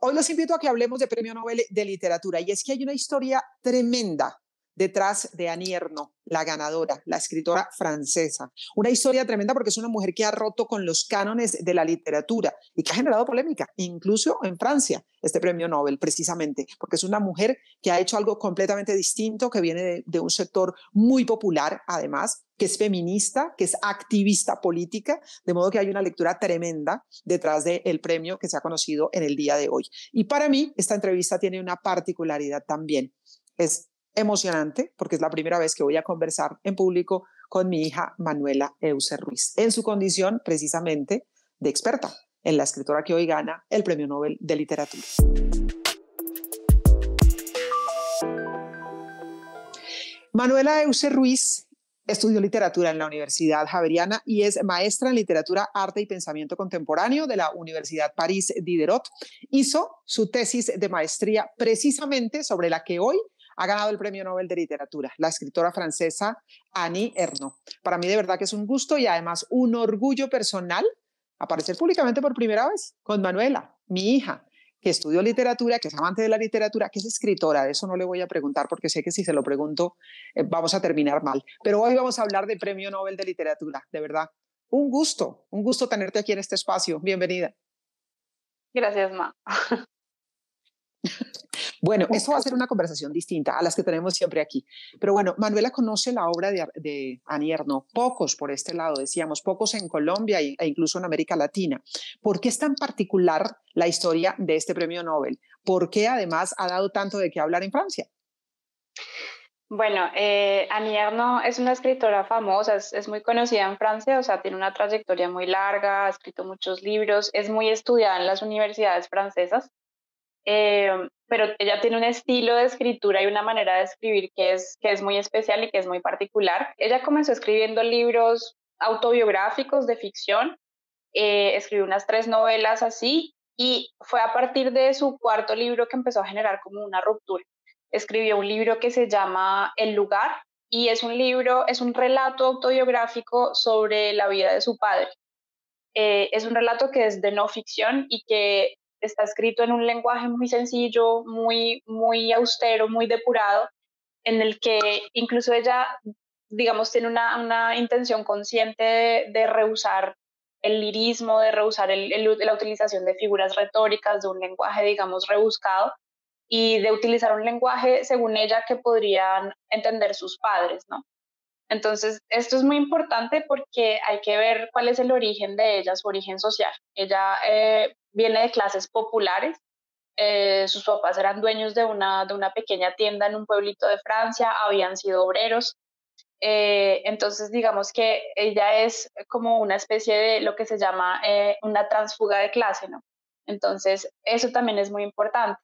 Hoy los invito a que hablemos de Premio Nobel de Literatura y es que hay una historia tremenda detrás de Annie Ernaux, la ganadora, la escritora francesa. Una historia tremenda porque es una mujer que ha roto con los cánones de la literatura y que ha generado polémica, incluso en Francia, este premio Nobel, precisamente, porque es una mujer que ha hecho algo completamente distinto, que viene de un sector muy popular, además, que es feminista, que es activista política, de modo que hay una lectura tremenda detrás del premio que se ha conocido en el día de hoy. Y para mí, esta entrevista tiene una particularidad también. Es emocionante porque es la primera vez que voy a conversar en público con mi hija Manuela Euse Ruiz, en su condición precisamente de experta en la escritora que hoy gana el Premio Nobel de Literatura. Manuela Euse Ruiz estudió literatura en la Universidad Javeriana y es maestra en literatura, arte y pensamiento contemporáneo de la Universidad París Diderot. Hizo su tesis de maestría precisamente sobre la que hoy ha ganado el Premio Nobel de Literatura, la escritora francesa Annie Ernaux. Para mí de verdad que es un gusto y además un orgullo personal aparecer públicamente por primera vez con Manuela, mi hija, que estudió literatura, que es amante de la literatura, que es escritora. De eso no le voy a preguntar porque sé que si se lo pregunto vamos a terminar mal. Pero hoy vamos a hablar de Premio Nobel de Literatura, de verdad. Un gusto tenerte aquí en este espacio. Bienvenida. Gracias, Ma. Bueno, esto va a ser una conversación distinta a las que tenemos siempre aquí. Pero bueno, Manuela conoce la obra de Annie Ernaux, pocos por este lado, decíamos, pocos en Colombia e incluso en América Latina. ¿Por qué es tan particular la historia de este premio Nobel? ¿Por qué además ha dado tanto de qué hablar en Francia? Bueno, Annie Ernaux es una escritora famosa, es muy conocida en Francia, o sea, tiene una trayectoria muy larga, ha escrito muchos libros, es muy estudiada en las universidades francesas. Pero ella tiene un estilo de escritura y una manera de escribir que es muy especial y que es muy particular. Ella comenzó escribiendo libros autobiográficos de ficción, escribió unas 3 novelas así, y fue a partir de su cuarto libro que empezó a generar como una ruptura. Escribió un libro que se llama El lugar, y es un relato autobiográfico sobre la vida de su padre. Es un relato que es de no ficción y que está escrito en un lenguaje muy sencillo, muy austero, muy depurado, en el que incluso ella, digamos, tiene una intención consciente de rehusar el lirismo, de rehusar la utilización de figuras retóricas, de un lenguaje, digamos, rebuscado, y de utilizar un lenguaje, según ella, que podrían entender sus padres, ¿no? Entonces, esto es muy importante porque hay que ver cuál es el origen de ella, su origen social. Ella viene de clases populares, sus papás eran dueños de una pequeña tienda en un pueblito de Francia, habían sido obreros. Entonces, digamos que ella es como una especie de lo que se llama una transfuga de clase, ¿no? Entonces, eso también es muy importante.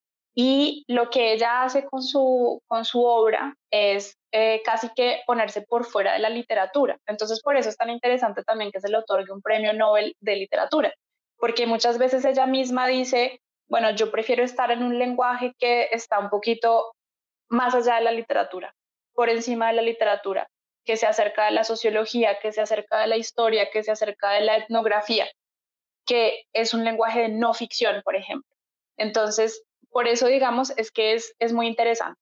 Y lo que ella hace con su obra es casi que ponerse por fuera de la literatura. Entonces, por eso es tan interesante también que se le otorgue un premio Nobel de literatura, porque muchas veces ella misma dice, bueno, yo prefiero estar en un lenguaje que está un poquito más allá de la literatura, por encima de la literatura, que se acerca de la sociología, que se acerca de la historia, que se acerca de la etnografía, que es un lenguaje de no ficción, por ejemplo. Entonces, por eso, digamos, es que es muy interesante.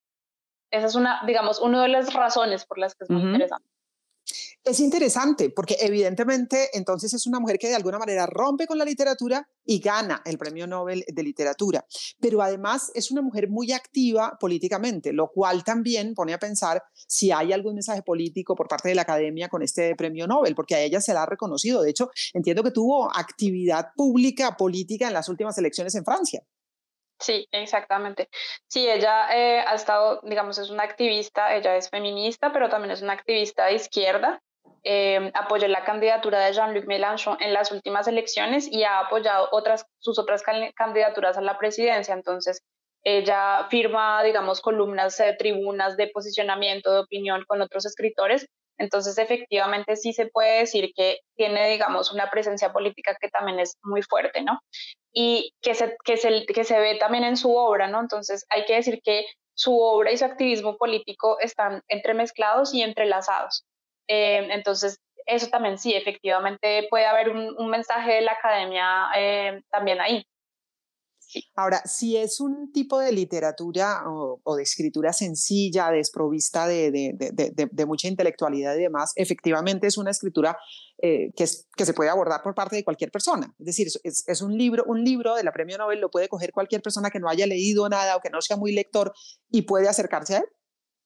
Esa es digamos, una de las razones por las que es muy interesante. Es interesante porque evidentemente entonces es una mujer que de alguna manera rompe con la literatura y gana el Premio Nobel de Literatura, pero además es una mujer muy activa políticamente, lo cual también pone a pensar si hay algún mensaje político por parte de la academia con este Premio Nobel, porque a ella se la ha reconocido. De hecho, entiendo que tuvo actividad pública, política en las últimas elecciones en Francia. Sí, exactamente. Sí, ella ha estado, digamos, es una activista, ella es feminista, pero también es una activista de izquierda. Apoyó la candidatura de Jean-Luc Mélenchon en las últimas elecciones y ha apoyado sus otras candidaturas a la presidencia. Entonces, ella firma, digamos, columnas, tribunas de posicionamiento, de opinión con otros escritores. Entonces, efectivamente, sí se puede decir que tiene, digamos, una presencia política que también es muy fuerte, ¿no? Y que se ve también en su obra, ¿no? Entonces, hay que decir que su obra y su activismo político están entremezclados y entrelazados. Entonces, eso también sí, efectivamente puede haber un mensaje de la academia también ahí. sí. Ahora, si es un tipo de literatura o de escritura sencilla, desprovista de mucha intelectualidad y demás, efectivamente es una escritura que se puede abordar por parte de cualquier persona. Es decir, es un libro de la Premio Nobel lo puede coger cualquier persona que no haya leído nada o que no sea muy lector y puede acercarse a él.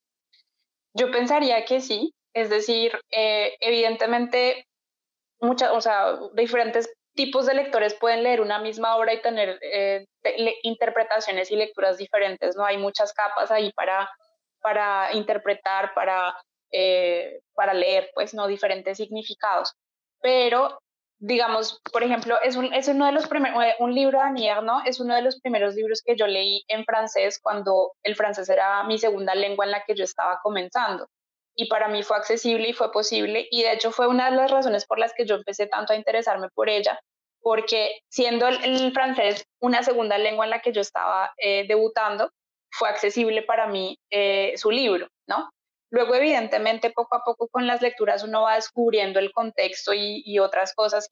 Yo pensaría que sí, es decir, evidentemente o sea, diferentes tipos de lectores pueden leer una misma obra y tener interpretaciones y lecturas diferentes, ¿no? Hay muchas capas ahí para interpretar, para leer, pues, ¿no? Diferentes significados. Pero, digamos, por ejemplo, es uno de los primeros, un libro de Anier, ¿no? Es uno de los primeros libros que yo leí en francés cuando el francés era mi segunda lengua en la que yo estaba comenzando y para mí fue accesible y fue posible y de hecho fue una de las razones por las que yo empecé tanto a interesarme por ella, porque siendo el francés una segunda lengua en la que yo estaba debutando, fue accesible para mí su libro, ¿no? Luego, evidentemente, poco a poco con las lecturas uno va descubriendo el contexto y otras cosas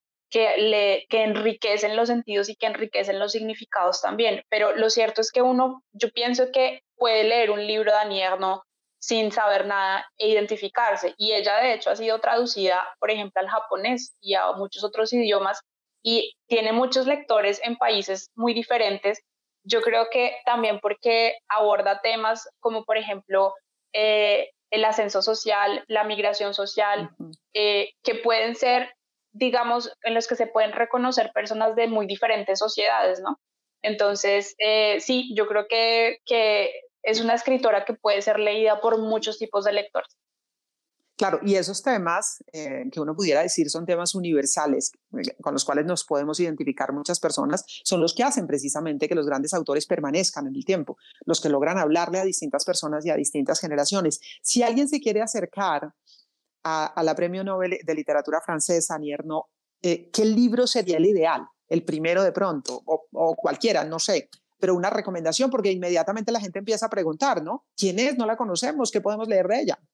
que enriquecen los sentidos y que enriquecen los significados también. Pero lo cierto es que yo pienso que puede leer un libro de Anier, ¿no? Sin saber nada e identificarse. Y ella, de hecho, ha sido traducida, por ejemplo, al japonés y a muchos otros idiomas y tiene muchos lectores en países muy diferentes. Yo creo que también porque aborda temas como, por ejemplo, el ascenso social, la migración social, Uh -huh. que pueden ser, digamos, en los que se pueden reconocer personas de muy diferentes sociedades, ¿no? Entonces, sí, yo creo que es una escritora que puede ser leída por muchos tipos de lectores. Claro, y esos temas que uno pudiera decir son temas universales con los cuales nos podemos identificar muchas personas, son los que hacen precisamente que los grandes autores permanezcan en el tiempo, los que logran hablarle a distintas personas y a distintas generaciones. Si alguien se quiere acercar a la Premio Nobel de Literatura Francesa, Annie Ernaux, ¿qué libro sería el ideal? El primero de pronto, o cualquiera, no sé, pero una recomendación, porque inmediatamente la gente empieza a preguntar, ¿no? ¿Quién es? No la conocemos, ¿qué podemos leer de ella?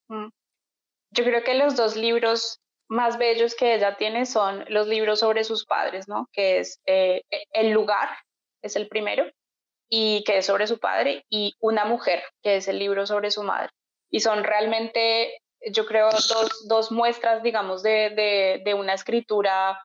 Yo creo que los dos libros más bellos que ella tiene son los libros sobre sus padres, ¿no? Que es El lugar, es el primero, y que es sobre su padre, y Una mujer, que es el libro sobre su madre. Y son realmente, yo creo, dos muestras, digamos, de una escritura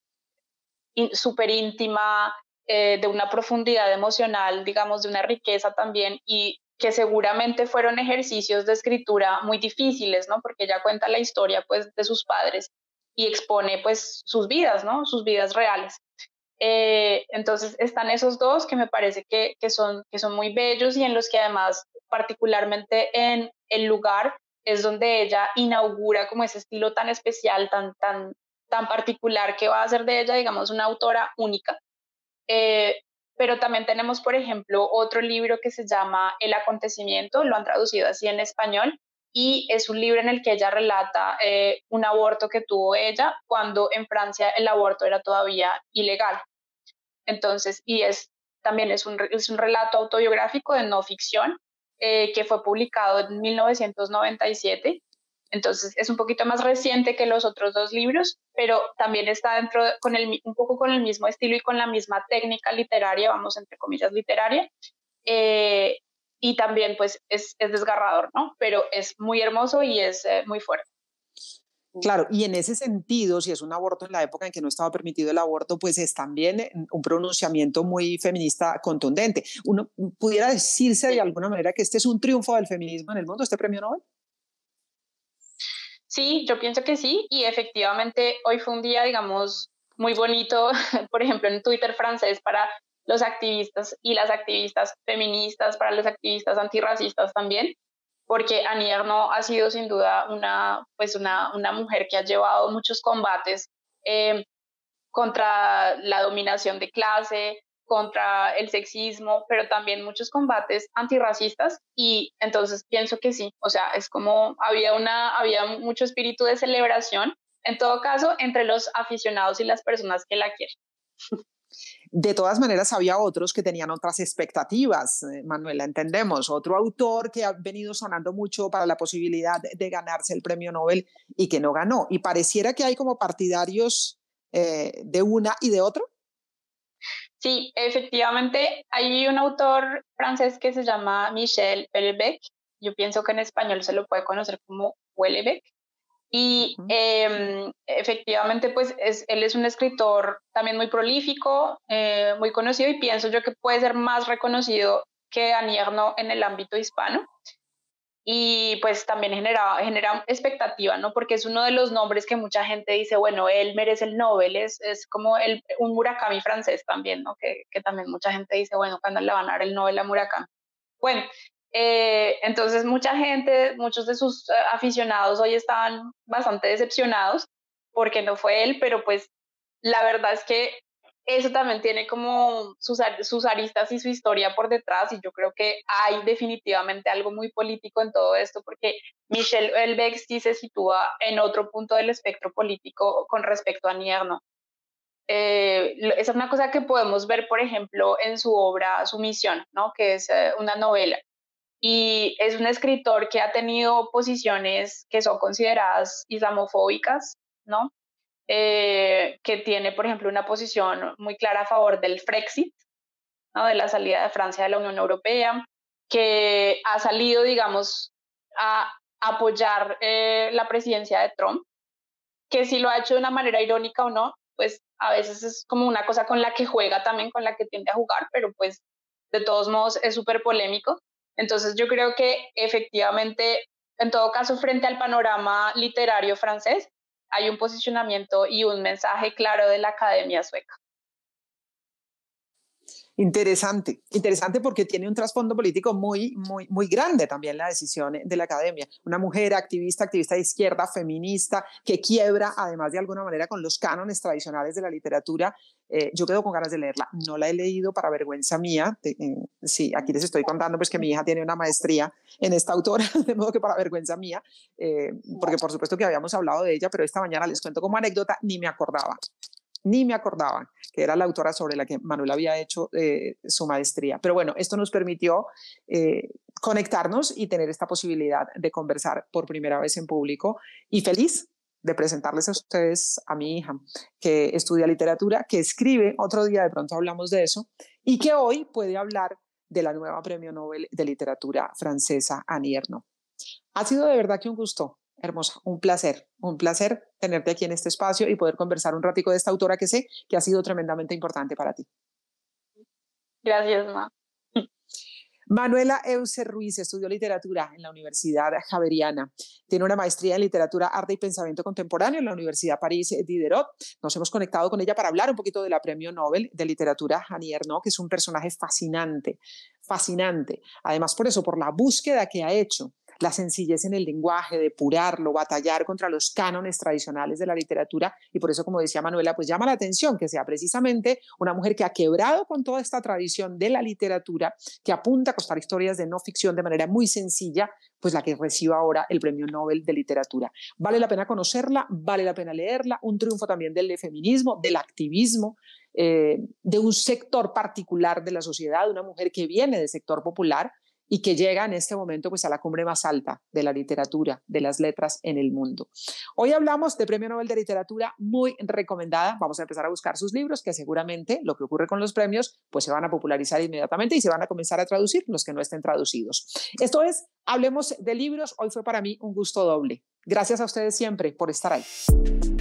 súper íntima, de una profundidad emocional, digamos, de una riqueza también, y que seguramente fueron ejercicios de escritura muy difíciles, ¿no? Porque ella cuenta la historia, pues, de sus padres y expone, pues, sus vidas, ¿no? Sus vidas reales. Entonces están esos dos que me parece que son muy bellos y en los que además, particularmente en El lugar, es donde ella inaugura como ese estilo tan especial, tan particular que va a hacer de ella, digamos, una autora única. Eh, pero también tenemos, por ejemplo, otro libro que se llama El acontecimiento, lo han traducido así en español, y es un libro en el que ella relata un aborto que tuvo ella cuando en Francia el aborto era todavía ilegal. Entonces, también es un relato autobiográfico de no ficción que fue publicado en 1997. Entonces, es un poquito más reciente que los otros dos libros, pero también está un poco con el mismo estilo y con la misma técnica literaria, vamos, entre comillas, literaria. Eh, y también, pues, es desgarrador, ¿no? Pero es muy hermoso y es muy fuerte. Claro, y en ese sentido, si es un aborto en la época en que no estaba permitido el aborto, pues es también un pronunciamiento muy feminista contundente. Uno pudiera decirse de alguna manera que este es un triunfo del feminismo en el mundo, este premio Nobel. Sí, yo pienso que sí, y efectivamente hoy fue un día, digamos, muy bonito, por ejemplo, en Twitter francés para los activistas y las activistas feministas, para los activistas antirracistas también, porque Annie Ernaux ha sido sin duda una mujer que ha llevado muchos combates eh, contra la dominación de clase, contra el sexismo, pero también muchos combates antirracistas y entonces pienso que sí, o sea, es como había mucho espíritu de celebración, en todo caso, entre los aficionados y las personas que la quieren. De todas maneras, había otros que tenían otras expectativas, Manuela, entendemos. Otro autor que ha venido sonando mucho para la posibilidad de ganarse el premio Nobel y que no ganó. Y pareciera que hay como partidarios de una y de otro. Sí, efectivamente, hay un autor francés que se llama Michel Houellebecq. Yo pienso que en español se lo puede conocer como Houellebecq. Y Ujú. efectivamente, pues él es un escritor también muy prolífico, muy conocido, y pienso yo que puede ser más reconocido que Annie Ernaux en el ámbito hispano. Y pues también genera expectativa, ¿no? Porque es uno de los nombres que mucha gente dice, bueno, él merece el Nobel, es como un Murakami francés también, ¿no? Que también mucha gente dice, bueno, ¿cuándo le van a dar el Nobel a Murakami? Bueno, entonces mucha gente, muchos de sus aficionados hoy estaban bastante decepcionados porque no fue él, pero pues la verdad es que eso también tiene como sus aristas y su historia por detrás, y yo creo que hay definitivamente algo muy político en todo esto, porque Michel Houellebecq sí se sitúa en otro punto del espectro político con respecto a Nierno. Esa es una cosa que podemos ver, por ejemplo, en su obra Sumisión, ¿no? Que es una novela. Y es un escritor que ha tenido posiciones que son consideradas islamofóbicas, ¿no? Que tiene, por ejemplo, una posición muy clara a favor del Frexit, ¿no? De la salida de Francia de la Unión Europea, que ha salido, digamos, a apoyar la presidencia de Trump, que si lo ha hecho de una manera irónica o no, pues a veces es como una cosa con la que juega también, con la que tiende a jugar, pero pues de todos modos es súper polémico. Entonces yo creo que efectivamente, en todo caso, frente al panorama literario francés, hay un posicionamiento y un mensaje claro de la Academia Sueca. Interesante, interesante porque tiene un trasfondo político muy grande también la decisión de la academia. Una mujer activista, activista de izquierda, feminista, que quiebra además de alguna manera con los cánones tradicionales de la literatura. Yo quedo con ganas de leerla. No la he leído para vergüenza mía. Sí, aquí les estoy contando pues que mi hija tiene una maestría en esta autora, de modo que para vergüenza mía, porque por supuesto que habíamos hablado de ella, pero esta mañana les cuento como anécdota, ni me acordaba que era la autora sobre la que Manuel había hecho su maestría. Pero bueno, esto nos permitió conectarnos y tener esta posibilidad de conversar por primera vez en público, y feliz de presentarles a ustedes a mi hija, que estudia literatura, que escribe, otro día de pronto hablamos de eso, y que hoy puede hablar de la nueva Premio Nobel de Literatura francesa, Annie Ernaux. Ha sido de verdad que un gusto, hermosa, un placer tenerte aquí en este espacio y poder conversar un ratico de esta autora que sé que ha sido tremendamente importante para ti. Gracias, Ma. Manuela Euser Ruiz estudió literatura en la Universidad Javeriana. Tiene una maestría en literatura, arte y pensamiento contemporáneo en la Universidad París Diderot. Nos hemos conectado con ella para hablar un poquito de la Premio Nobel de Literatura Annie Ernaux, que es un personaje fascinante, fascinante. Además, por eso, por la búsqueda que ha hecho, la sencillez en el lenguaje, depurarlo, batallar contra los cánones tradicionales de la literatura, y por eso, como decía Manuela, pues llama la atención que sea precisamente una mujer que ha quebrado con toda esta tradición de la literatura, que apunta a contar historias de no ficción de manera muy sencilla, pues la que reciba ahora el Premio Nobel de Literatura. Vale la pena conocerla, vale la pena leerla, un triunfo también del feminismo, del activismo, de un sector particular de la sociedad, una mujer que viene del sector popular y que llega en este momento pues a la cumbre más alta de la literatura, de las letras en el mundo. Hoy hablamos de Premio Nobel de Literatura muy recomendada. Vamos a empezar a buscar sus libros, que seguramente lo que ocurre con los premios pues se van a popularizar inmediatamente y se van a comenzar a traducir los que no estén traducidos. Esto es Hablemos de Libros. Hoy fue para mí un gusto doble. Gracias a ustedes siempre por estar ahí.